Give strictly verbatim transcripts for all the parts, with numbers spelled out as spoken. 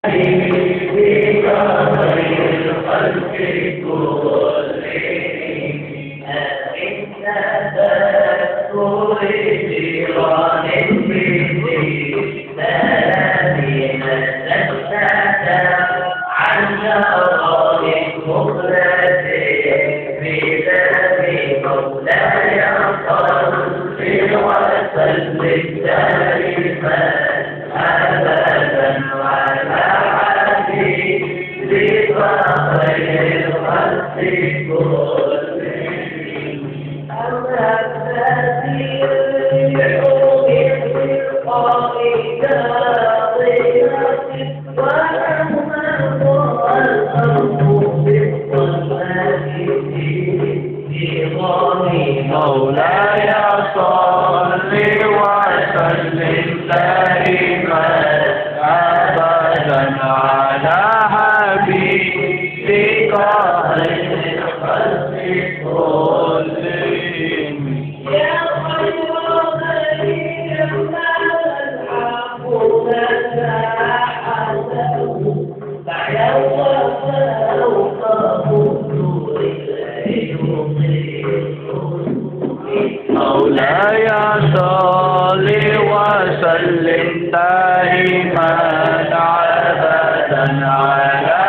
مولاي صل وسلم دائما أبدا على حبيبك خير الخلق كلهم. يا خير خليل ما الحق مساحته فيوم فوق بدور مولاي صل وسلم دائما أبدا على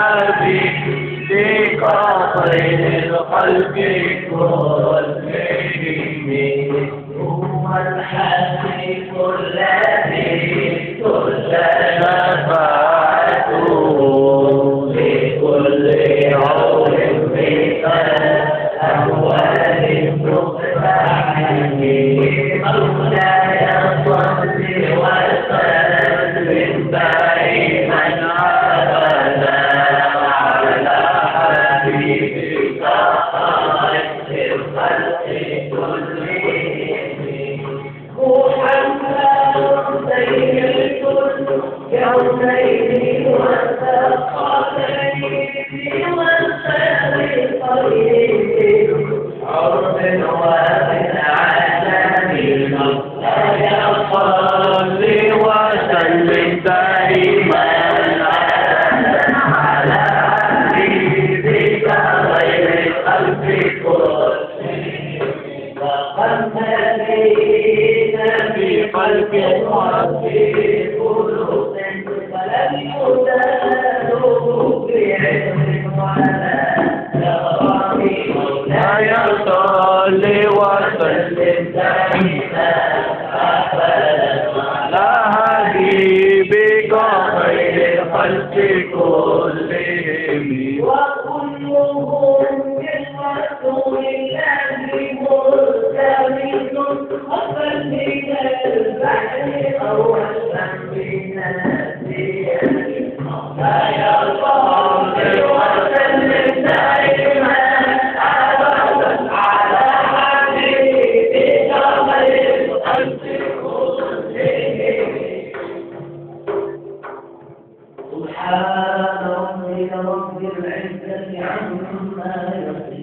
حبيبك خير الخلق كلهم. هو الحبيب الذي ترجى شفاعته لكل يوم من أهوال مولاي صل وسلم دائما أبدا على حبيبك خير الخلق كلهم. محمد سيد الكونين والثقلين والفريقين عرب ومن عالم مولاي صل وسلم دائما على حبيبك خير الخلق كلهم. وقد نبينا في قلب وفي قلوب فلم يزالوا بعلم ولا مولاي صل وسلم دائما أبدا على حبيبك خير الخلق كلهم. وكلهم بالرسول الذي مرتبط خفا من البحر أو عشا من الديار. مولاي صل وسلم دائما أبدا على حبيبك خير الخلق كلهم. سبحان ربك رب العزة عما يصفون